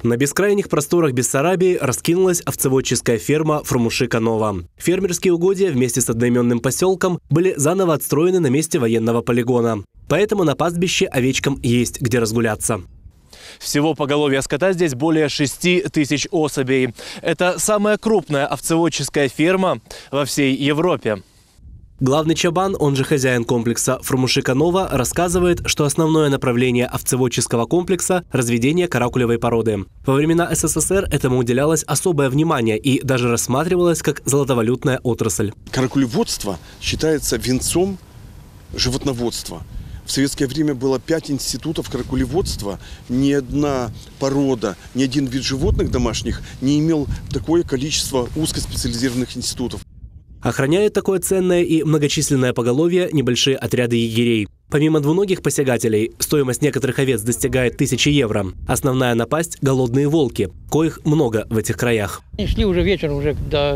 На бескрайних просторах Бессарабии раскинулась овцеводческая ферма Фурмушика-Нова. Фермерские угодья вместе с одноименным поселком были заново отстроены на месте военного полигона. Поэтому на пастбище овечкам есть где разгуляться. Всего поголовья скота здесь более 6 тысяч особей. Это самая крупная овцеводческая ферма во всей Европе. Главный чабан, он же хозяин комплекса Фурмушика-Нова, рассказывает, что основное направление овцеводческого комплекса – разведение каракулевой породы. Во времена СССР этому уделялось особое внимание и даже рассматривалось как золотовалютная отрасль. Каракулеводство считается венцом животноводства. В советское время было 5 институтов каракулеводства. Ни одна порода, ни один вид животных домашних не имел такое количество узкоспециализированных институтов. Охраняют такое ценное и многочисленное поголовье небольшие отряды егерей. Помимо двуногих посягателей, стоимость некоторых овец достигает 1000 евро. Основная напасть – голодные волки, коих много в этих краях. Они шли уже вечером, уже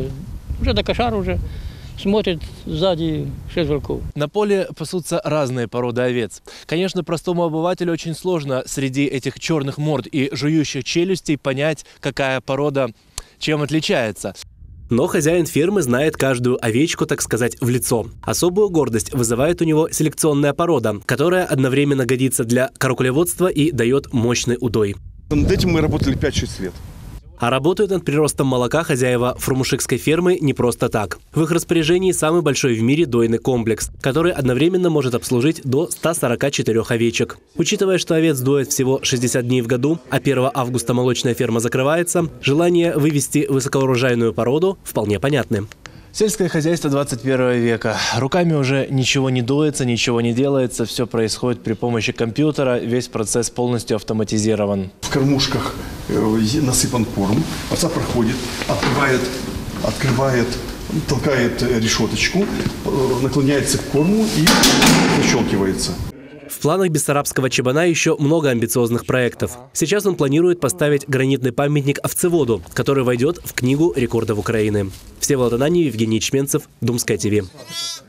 до кошара уже. Смотрят сзади 6 волков. На поле пасутся разные породы овец. Конечно, простому обывателю очень сложно среди этих черных морд и жующих челюстей понять, какая порода чем отличается. Но хозяин фермы знает каждую овечку, так сказать, в лицо. Особую гордость вызывает у него селекционная порода, которая одновременно годится для каракулеводства и дает мощный удой. Над этим мы работали 5-6 лет. А работают над приростом молока хозяева фурмушикской фермы не просто так. В их распоряжении самый большой в мире дойный комплекс, который одновременно может обслужить до 144 овечек. Учитывая, что овец доят всего 60 дней в году, а 1 августа молочная ферма закрывается, желание вывести высокоурожайную породу вполне понятны. Сельское хозяйство 21 века. Руками уже ничего не дуется, ничего не делается. Все происходит при помощи компьютера. Весь процесс полностью автоматизирован. В кормушках насыпан корм. Овца проходит, открывает, толкает решеточку, наклоняется к корму и защелкивается. В планах бессарабского чабана еще много амбициозных проектов. Сейчас он планирует поставить гранитный памятник овцеводу, который войдет в книгу рекордов Украины. Всеволод Ананьев, Евгений Чменцев, Думская ТВ.